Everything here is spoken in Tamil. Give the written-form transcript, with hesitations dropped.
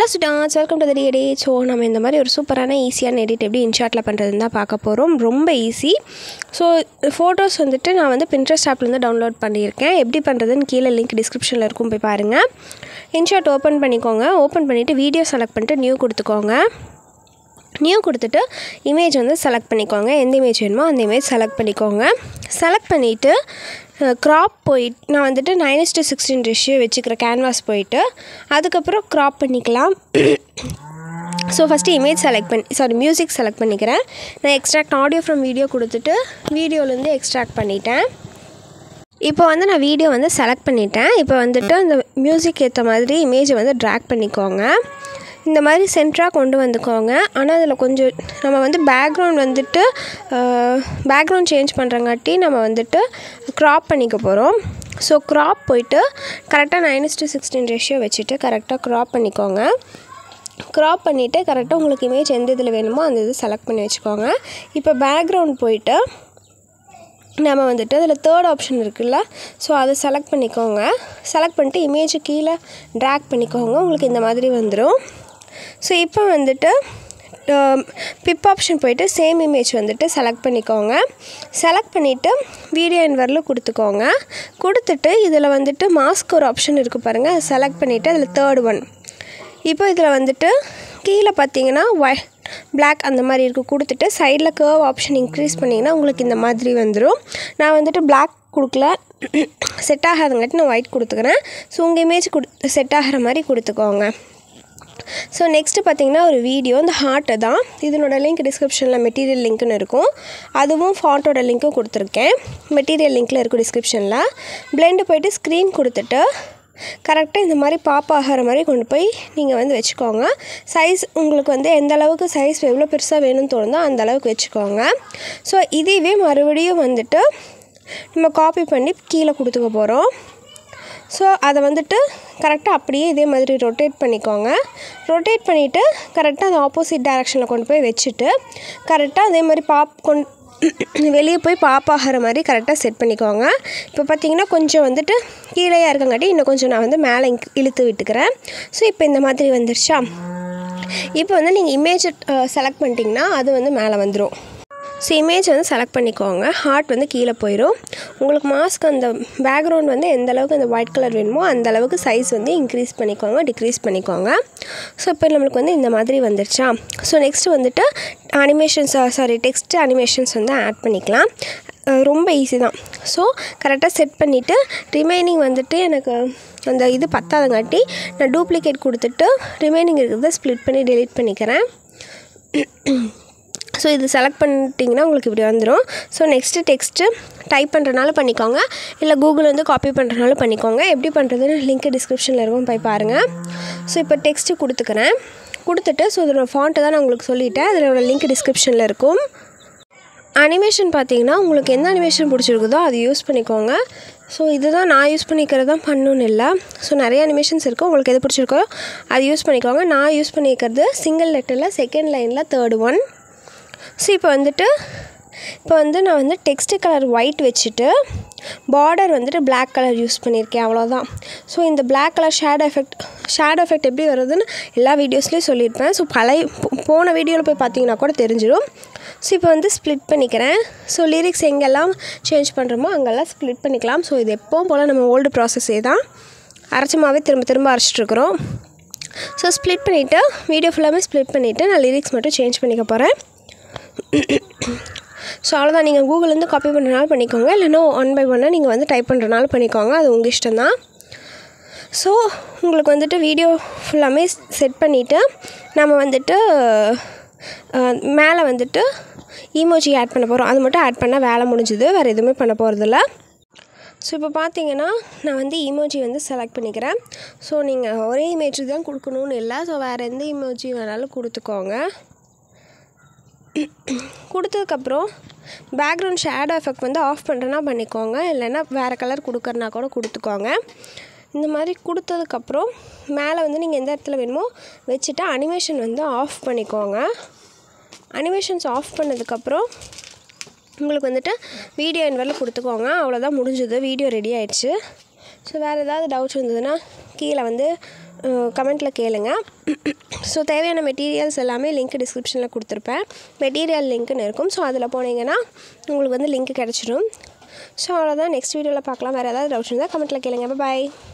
students, welcome to the day. So நம்ம இந்த மாதிரி ஒரு சூப்பரான ஈஸியான எடிட் எப்படி இன்ஷாட்ல பண்றதுன்னு தான் பார்க்க போறோம். ரொம்ப ஈஸி. ஸோ ஃபோட்டோஸ் வந்துட்டு நான் வந்து Pinterest ஆப்லேருந்து டவுன்லோட் பண்ணியிருக்கேன். எப்படி பண்ணுறதுன்னு கீழே லிங்க் டிஸ்கிரிப்ஷனில் இருக்கும், போய் பாருங்கள். இன்ஷாட் ஓப்பன் பண்ணிக்கோங்க. ஓப்பன் பண்ணிவிட்டு வீடியோ செலக்ட் பண்ணிட்டு நியூ கொடுத்துக்கோங்க. நியூ கொடுத்துட்டு இமேஜ் வந்து செலக்ட் பண்ணிக்கோங்க. எந்த இமேஜ் வேணுமோ அந்த இமேஜ் செலக்ட் பண்ணிக்கோங்க. செலக்ட் பண்ணிவிட்டு க்ராப் போயிட்டு நான் வந்துட்டு 9:16 ரேஷியோ வச்சுக்கிறேன். கேன்வாஸ் போயிட்டு அதுக்கப்புறம் க்ராப் பண்ணிக்கலாம். So first image music select பண்ணிக்கிறேன். நான் எக்ஸ்ட்ராக்ட் ஆடியோ ஃப்ரம் வீடியோ கொடுத்துட்டு வீடியோலேருந்து எக்ஸ்ட்ராக்ட் பண்ணிட்டேன். இப்போ வந்து நான் வீடியோ வந்து செலக்ட் பண்ணிட்டேன். இப்போ வந்துட்டு அந்த மியூசிக் ஏற்ற மாதிரி இமேஜை வந்து ட்ராக் பண்ணிக்கோங்க. இந்த மாதிரி சென்டராக கொண்டு வந்துக்கோங்க. ஆனால் அதில் கொஞ்சம் நம்ம வந்து பேக்ரவுண்ட் சேஞ்ச் பண்ணுறங்காட்டி நம்ம வந்துட்டு க்ராப் பண்ணிக்க போகிறோம். ஸோ க்ராப் போயிட்டு கரெக்டாக 9:16 ரேஷியோ வச்சுட்டு கரெக்டாக க்ராப் பண்ணிக்கோங்க. க்ராப் பண்ணிவிட்டு கரெக்டாக உங்களுக்கு இமேஜ் எந்த இதில் வேணுமோ அந்த இது செலக்ட் பண்ணி வச்சுக்கோங்க. இப்போ பேக்ரவுண்ட் போயிட்டு நம்ம வந்துட்டு அதில் தேர்ட் ஆப்ஷன் இருக்குல்ல, ஸோ அதை செலக்ட் பண்ணிக்கோங்க. செலக்ட் பண்ணிட்டு இமேஜை கீழே ட்ராக் பண்ணிக்கோங்க. உங்களுக்கு இந்த மாதிரி வந்துடும். ஸோ இப்போ வந்துட்டு பிப் ஆப்ஷன் போயிட்டு சேம் இமேஜ் வந்துட்டு செலக்ட் பண்ணிக்கோங்க. செலக்ட் பண்ணிவிட்டு வீடியோ என்வரில் கொடுத்துக்கோங்க. கொடுத்துட்டு இதில் வந்துட்டு மாஸ்க் ஒரு ஆப்ஷன் இருக்குது பாருங்கள், அதை செலக்ட் பண்ணிவிட்டு அதில் தேர்ட் ஒன். இப்போ இதில் வந்துட்டு கீழே பார்த்தீங்கன்னா பிளாக் அந்த மாதிரி இருக்குது. கொடுத்துட்டு சைடில் கர்வ் ஆப்ஷன் இன்க்ரீஸ் பண்ணிங்கன்னா உங்களுக்கு இந்த மாதிரி வந்துடும். நான் வந்துட்டு பிளாக் கொடுக்கல, செட் ஆகாதங்காட்டி நான் ஒயிட் கொடுத்துக்கிறேன். ஸோ உங்கள் இமேஜ் செட் ஆகிற மாதிரி கொடுத்துக்கோங்க. ஸோ நெக்ஸ்ட்டு பார்த்திங்கன்னா ஒரு வீடியோ, இந்த ஹார்ட்டு தான். இதனோட லிங்க் டிஸ்கிரிப்ஷனில் மெட்டீரியல் லிங்க்குன்னு இருக்கும். அதுவும் ஃபாண்ட்டோட லிங்க்கும் கொடுத்துருக்கேன். மெட்டீரியல் லிங்க்கில் இருக்கும் டிஸ்கிரிப்ஷனில். பிளெண்டு போய்ட்டு ஸ்க்ரீன் கொடுத்துட்டு கரெக்டாக இந்த மாதிரி பாப் ஆகிற மாதிரி கொண்டு போய் நீங்கள் வந்து வச்சுக்கோங்க. சைஸ் உங்களுக்கு வந்து எந்த அளவுக்கு சைஸ் எவ்வளோ பெருசாக வேணும்னு தோணுதோ அந்த அளவுக்கு வச்சுக்கோங்க. ஸோ இதுவே மறுபடியும் வந்துட்டு நம்ம காப்பி பண்ணி கீழே கொடுத்துக்க போகிறோம். ஸோ அதை வந்துட்டு கரெக்டாக அப்படியே இதே மாதிரி ரொட்டேட் பண்ணிக்கோங்க. ரொட்டேட் பண்ணிவிட்டு கரெக்டாக அந்த ஆப்போசிட் டைரெக்ஷனில் கொண்டு போய் வச்சுட்டு கரெக்டாக அதே மாதிரி வெளியே போய் பாப் ஆகிற மாதிரி கரெக்டாக செட் பண்ணிக்கோங்க. இப்போ பார்த்தீங்கன்னா கொஞ்சம் வந்துட்டு கீழேயாக இருக்கங்காட்டி இன்னும் கொஞ்சம் நான் வந்து மேலே இழுத்து விட்டுக்கிறேன். ஸோ இப்போ இந்த மாதிரி வந்துருச்சா. இப்போ வந்து நீங்கள் இமேஜ் செலக்ட் பண்ணிட்டீங்கன்னா அது வந்து மேலே வந்துடும். ஸோ இமேஜ் வந்து செலக்ட் பண்ணிக்கோங்க. ஹார்ட் வந்து கீழே போயிடும். உங்களுக்கு மாஸ்க் அந்த பேக்ரவுண்ட் வந்து எந்த அளவுக்கு அந்த ஒயிட் கலர் வேணுமோ அந்த அளவுக்கு சைஸ் வந்து இன்க்ரீஸ் பண்ணிக்கோங்க, டிக்ரீஸ் பண்ணிக்கோங்க. ஸோ இப்போ நம்மளுக்கு வந்து இந்த மாதிரி வந்துருச்சா. ஸோ நெக்ஸ்ட்டு வந்துட்டு டெக்ஸ்ட் அனிமேஷன்ஸ் வந்து ஆட் பண்ணிக்கலாம். ரொம்ப ஈஸி தான். ஸோ கரெக்டாக செட் பண்ணிவிட்டு ரிமைனிங் வந்துட்டு எனக்கு அந்த இது பத்தாதங்காட்டி நான் டூப்ளிகேட் கொடுத்துட்டு ரிமைனிங் இருக்கிறத ஸ்ப்ளிட் பண்ணி டெலீட் பண்ணிக்கிறேன். ஸோ இது செலக்ட் பண்ணிட்டிங்கன்னா உங்களுக்கு இப்படி வந்துடும். ஸோ நெக்ஸ்ட்டு டெக்ஸ்ட்டு டைப் பண்ணுறனால பண்ணிக்கோங்க, இல்லை கூகுள் வந்து காப்பி பண்ணுறனால பண்ணிக்கோங்க. எப்படி பண்ணுறதுன்னு லிங்க் டிஸ்கிரிப்ஷனில் இருக்கும், போய் பாருங்கள். ஸோ இப்போ டெக்ஸ்ட்டு கொடுத்துக்கிறேன். கொடுத்துட்டு ஸோ இதோட ஃபாண்ட்டை தான் நான் உங்களுக்கு சொல்லிட்டேன், அதோட லிங்க் டிஸ்கிரிப்ஷனில் இருக்கும். அனிமேஷன் பார்த்தீங்கன்னா உங்களுக்கு எந்த அனிமேஷன் பிடிச்சிருக்குதோ அது யூஸ் பண்ணிக்கோங்க. ஸோ இதுதான் நான் யூஸ் பண்ணிக்கிறது தான் பண்ணணுன்னு இல்லை. ஸோ நிறைய அனிமேஷன்ஸ் இருக்குது, உங்களுக்கு எது பிடிச்சிருக்கோ அது யூஸ் பண்ணிக்கோங்க. நான் யூஸ் பண்ணிக்கிறது சிங்கிள் லெட்டரில் செகண்ட் லைனில் தேர்ட் ஒன். ஸோ இப்போ வந்து நான் வந்து டெக்ஸ்ட் கலர் ஒயிட் வச்சுட்டு பார்டர் வந்துட்டு பிளாக் கலர் யூஸ் பண்ணியிருக்கேன், அவ்வளோதான். ஸோ இந்த பிளாக் கலர் ஷேடோ எஃபெக்ட் எப்படி வருதுன்னு எல்லா வீடியோஸ்லேயும் சொல்லியிருப்பேன். ஸோ போன வீடியோவில் போய் பார்த்தீங்கன்னா கூட தெரிஞ்சிடும். ஸோ இப்போ வந்து ஸ்ப்ளிட் பண்ணிக்கிறேன். ஸோ லிரிக்ஸ் எங்கெல்லாம் சேஞ்ச் பண்ணுறோமோ அங்கெல்லாம் ஸ்ப்ளிட் பண்ணிக்கலாம். ஸோ இது எப்போவும் போல் நம்ம ஓல்டு ப்ராசஸே தான், அரைச்சமாகவே திரும்ப அரைச்சிட்ருக்குறோம். ஸோ ஸ்ப்ளிட் பண்ணிவிட்டு வீடியோ ஃபுல்லாகவே ஸ்ப்ளிட் பண்ணிவிட்டு நான் லிரிக்ஸ் மட்டும் சேஞ்ச் பண்ணிக்க போகிறேன். ஸோ அவ்வளோதான். நீங்கள் கூகுள்லேருந்து காப்பி பண்ணுறனால பண்ணிக்கோங்க, இல்லைன்னா 1 by 1 நீங்கள் வந்து டைப் பண்ணுறனால பண்ணிக்கோங்க, அது உங்கள் இஷ்டம் தான். ஸோ உங்களுக்கு வந்துட்டு வீடியோ ஃபுல்லாமே செட் பண்ணிவிட்டு நம்ம வந்துட்டு மேலே வந்துட்டு ஈமோஜி ஆட் பண்ண போகிறோம். அது மட்டும் ஆட் பண்ணால் வேலை முடிஞ்சுது, வேறு எதுவுமே பண்ண போகிறதில்ல. ஸோ இப்போ பார்த்தீங்கன்னா நான் வந்து இமோஜி வந்து செலக்ட் பண்ணிக்கிறேன். ஸோ நீங்கள் ஒரே இமேஜ் தான் கொடுக்கணுன்னு இல்லை, ஸோ வேறு எந்த இமோஜி வேணாலும் கொடுத்துக்கோங்க. கொடுத்ததுக்கப்புறம் பேக்ரவுண்ட் ஷேடோ எஃபெக்ட் வந்து ஆஃப் பண்ணுறேன்னா பண்ணிக்கோங்க, இல்லைன்னா வேறு கலர் கொடுக்குறனா கூட கொடுத்துக்கோங்க. இந்த மாதிரி கொடுத்ததுக்கப்புறம் மேலே வந்து நீங்கள் எந்த இடத்துல வேணுமோ வச்சுட்டு அனிமேஷன் வந்து ஆஃப் பண்ணிக்கோங்க. அனிமேஷன்ஸ் ஆஃப் பண்ணதுக்கப்புறம் உங்களுக்கு வந்துட்டு வீடியோ என்வரில் கொடுத்துக்கோங்க. அவ்வளோதான், முடிஞ்சது, வீடியோ ரெடி ஆயிடுச்சு. ஸோ வேறு ஏதாவது டவுட்ஸ் இருந்ததுன்னா கீழே வந்து கமெண்ட்டில் கேளுங்க. ஸோ தேவையான மெட்டீரியல்ஸ் எல்லாமே லிங்க் டிஸ்கிரிப்ஷனில் கொடுத்துருப்பேன். மெட்டீரியல் லிங்க்குன்னு இருக்கும். ஸோ அதில் போனீங்கன்னா உங்களுக்கு வந்து லிங்க் கிடச்சிடும். ஸோ அவ்வளோதான். நெக்ஸ்ட் வீடியோவில் பார்க்கலாம். வேறு ஏதாவது டவுட்ஸ் இருந்தால் கமெண்ட்டில் கேளுங்க. பாய்.